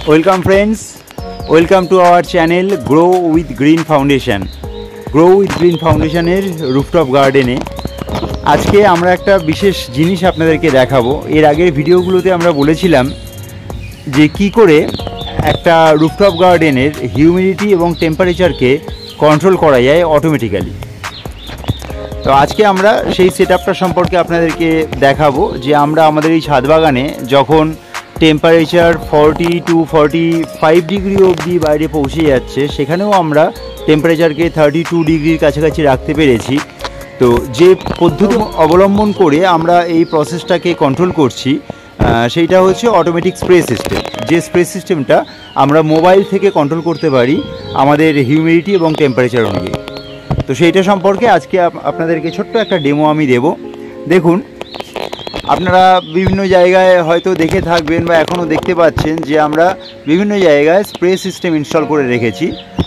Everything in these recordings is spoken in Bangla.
Welcome friends, welcome to our channel Grow with Green Foundation. Grow with Green Foundation এর রুফটপ গার্ডেনে আজকে আমরা একটা বিশেষ জিনিস আপনাদেরকে দেখাবো। এর আগের ভিডিওগুলোতে আমরা বলেছিলাম যে কি করে একটা রুফটপ গার্ডেনের হিউমিডিটি এবং টেম্পারেচারকে কন্ট্রোল করা যায় অটোমেটিক্যালি। তো আজকে আমরা সেই সেটআপটা সম্পর্কে আপনাদেরকে দেখাবো যে আমরা আমাদের এই ছাদ বাগানে যখন টেম্পারেচার 40 to 45 ডিগ্রি অবধি বাইরে পৌঁছে যাচ্ছে, সেখানেও আমরা টেম্পারেচারকে 32 ডিগ্রির কাছাকাছি রাখতে পেরেছি। তো যে পদ্ধতি অবলম্বন করে আমরা এই প্রসেসটাকে কন্ট্রোল করছি সেইটা হচ্ছে অটোমেটিক স্প্রে সিস্টেম। যে স্প্রে সিস্টেমটা আমরা মোবাইল থেকে কন্ট্রোল করতে পারি আমাদের হিউমিডিটি এবং টেম্পারেচার অনুযায়ী। তো সেইটা সম্পর্কে আজকে আপনাদেরকে ছোট্ট একটা ডেমো আমি দেব। দেখুন, আপনারা বিভিন্ন জায়গায় হয়তো দেখে থাকবেন বা এখনও দেখতে পাচ্ছেন যে আমরা বিভিন্ন জায়গায় স্প্রে সিস্টেম ইনস্টল করে রেখেছি।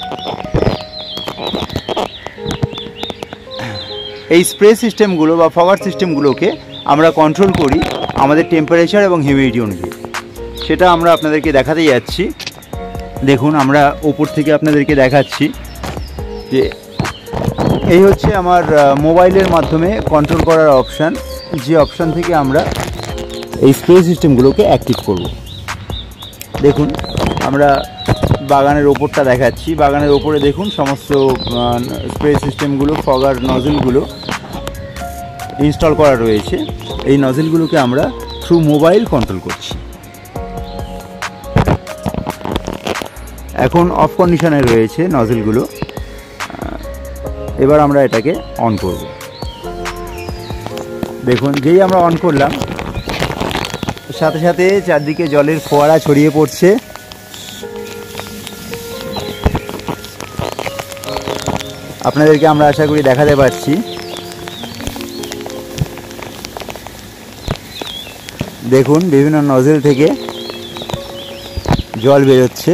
এই স্প্রে সিস্টেমগুলো বা ফগার সিস্টেমগুলোকে আমরা কন্ট্রোল করি আমাদের টেম্পারেচার এবং হিউমিডিটি অনুযায়ী। সেটা আমরা আপনাদেরকে দেখাতে যাচ্ছি। দেখুন, আমরা ওপর থেকে আপনাদেরকে দেখাচ্ছি যে এই হচ্ছে আমার মোবাইলের মাধ্যমে কন্ট্রোল করার অপশান, যে অপশান থেকে আমরা এই স্প্রে সিস্টেমগুলোকে অ্যাক্টিভ করব। দেখুন, আমরা বাগানের ওপরটা দেখাচ্ছি। বাগানের ওপরে দেখুন সমস্ত স্প্রে সিস্টেমগুলো, ফগার নজলগুলো ইনস্টল করা রয়েছে। এই নজলগুলোকে আমরা থ্রু মোবাইল কন্ট্রোল করছি। এখন অফ কন্ডিশনে রয়েছে নজলগুলো। এবার আমরা এটাকে অন করব। দেখুন, যেই আমরা অন করলাম সাথে সাথে চারদিকে জলের ফোয়ারা ছড়িয়ে পড়ছে। আপনাদেরকে আমরা আশা করি দেখাতে পারছি। দেখুন, বিভিন্ন নজল থেকে জল বেরোচ্ছে।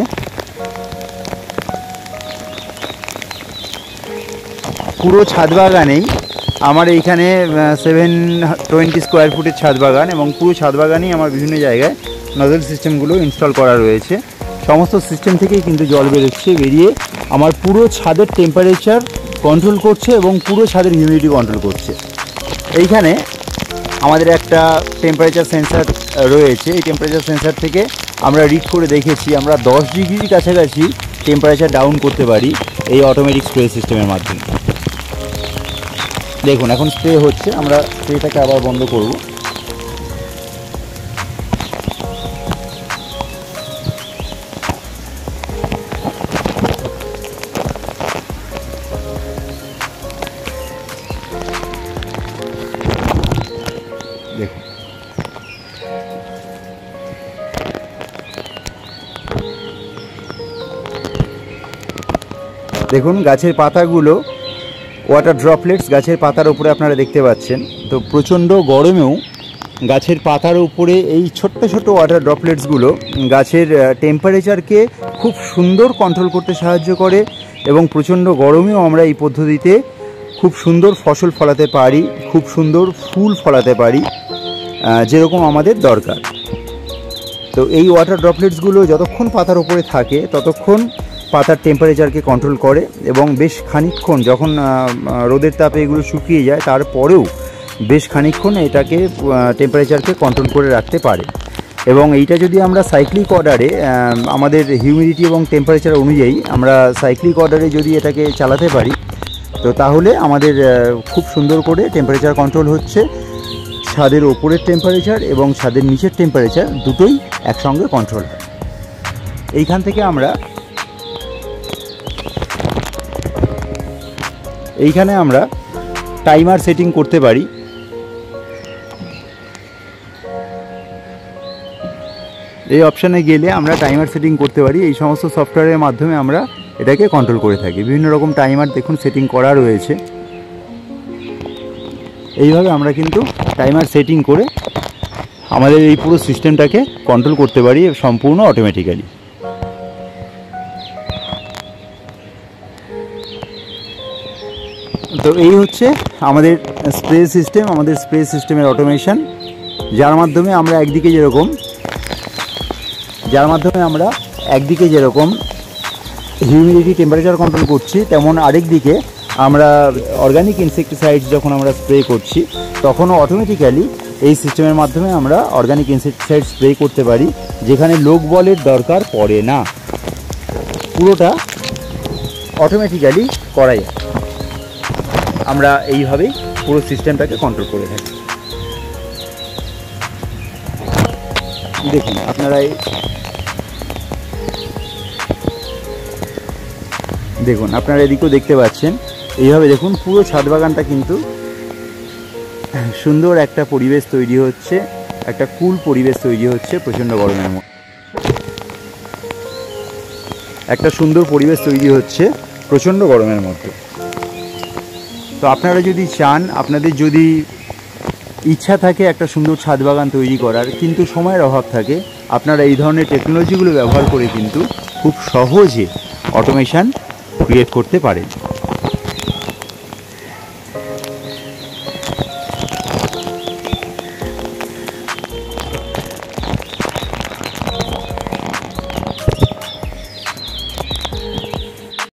পুরো ছাদ বাগানেই আমার এইখানে 720 স্কোয়ার ফুটের ছাদ বাগান, এবং পুরো ছাদ বাগানেই আমার বিভিন্ন জায়গায় নজল সিস্টেমগুলো ইনস্টল করা রয়েছে। সমস্ত সিস্টেম থেকেই কিন্তু জল বেরোচ্ছে, বেরিয়ে আমার পুরো ছাদের টেম্পারেচার কন্ট্রোল করছে এবং পুরো ছাদের হিউমিডিটি কন্ট্রোল করছে। এইখানে আমাদের একটা টেম্পারেচার সেন্সার রয়েছে। এই টেম্পারেচার সেন্সার থেকে আমরা রিড করে দেখেছি আমরা 10 ডিগ্রির কাছাকাছি টেম্পারেচার ডাউন করতে পারি এই অটোমেটিক স্প্রে সিস্টেমের মাধ্যমে। দেখুন, এখন স্প্রে হচ্ছে। আমরা স্প্রেটাকে আবার বন্ধ করব। দেখুন, দেখুন গাছের পাতাগুলো, ওয়াটার ড্রপলেটস গাছের পাতার উপরে আপনারা দেখতে পাচ্ছেন। তো প্রচণ্ড গরমেও গাছের পাতার উপরে এই ছোট্ট ছোট্ট ওয়াটার ড্রপলেটসগুলো গাছের টেম্পারেচারকে খুব সুন্দর কন্ট্রোল করতে সাহায্য করে, এবং প্রচণ্ড গরমেও আমরা এই পদ্ধতিতে খুব সুন্দর ফসল ফলাতে পারি, খুব সুন্দর ফুল ফলাতে পারি যেরকম আমাদের দরকার। তো এই ওয়াটার ড্রপলেটসগুলো যতক্ষণ পাতার উপরে থাকে ততক্ষণ পাতার টেম্পারেচারকে কন্ট্রোল করে, এবং বেশ খানিকক্ষণ যখন রোদের তাপে এগুলো শুকিয়ে যায় তারপরেও বেশ খানিকক্ষণ এটাকে টেম্পারেচারকে কন্ট্রোল করে রাখতে পারে। এবং এইটা যদি আমরা সাইক্লিক অর্ডারে আমাদের হিউমিডিটি এবং টেম্পারেচার অনুযায়ী আমরা সাইক্লিক অর্ডারে যদি এটাকে চালাতে পারি, তো তাহলে আমাদের খুব সুন্দর করে টেম্পারেচার কন্ট্রোল হচ্ছে। ছাদের ওপরের টেম্পারেচার এবং ছাদের নিচের টেম্পারেচার দুটোই একসঙ্গে কন্ট্রোল হয়। এইখান থেকে এইখানে আমরা টাইমার সেটিং করতে পারি। এই অপশানে গেলে আমরা টাইমার সেটিং করতে পারি। এই সমস্ত সফটওয়্যারের মাধ্যমে আমরা এটাকে কন্ট্রোল করে থাকি। বিভিন্ন রকম টাইমার দেখুন সেটিং করা রয়েছে। এইভাবে আমরা কিন্তু টাইমার সেটিং করে আমাদের এই পুরো সিস্টেমটাকে কন্ট্রোল করতে পারি সম্পূর্ণ অটোমেটিক্যালি। তো এই হচ্ছে আমাদের স্প্রে সিস্টেম, আমাদের স্প্রে সিস্টেমের অটোমেশন, যার মাধ্যমে আমরা একদিকে যেরকম হিউমিডিটি টেম্পারেচার কন্ট্রোল করছি, তেমন আরেক দিকে আমরা অর্গানিক ইনসেকটিসাইডস যখন আমরা স্প্রে করছি তখনও অটোমেটিক্যালি এই সিস্টেমের মাধ্যমে আমরা অর্গানিক ইনসেকটিসাইড স্প্রে করতে পারি, যেখানে লোক বলের দরকার পড়ে না, পুরোটা অটোমেটিক্যালি করা যায়। আমরা এইভাবেই পুরো সিস্টেমটাকে কন্ট্রোল করে থাকি। দেখুন আপনারা এদিকেও দেখতে পাচ্ছেন, এইভাবে দেখুন পুরো ছাদ বাগানটা কিন্তু সুন্দর একটা পরিবেশ তৈরি হচ্ছে, একটা কুল পরিবেশ তৈরি হচ্ছে প্রচণ্ড গরমের মধ্যে। একটা সুন্দর পরিবেশ তৈরি হচ্ছে প্রচণ্ড গরমের মধ্যে। তো আপনারা যদি চান, আপনাদের যদি ইচ্ছা থাকে একটা সুন্দর ছাদ বাগান তৈরি করার, কিন্তু সময়ের অভাব থাকে, আপনারা এই ধরনের টেকনোলজিগুলো ব্যবহার করে কিন্তু খুব সহজে অটোমেশন ক্রিয়েট করতে পারেন।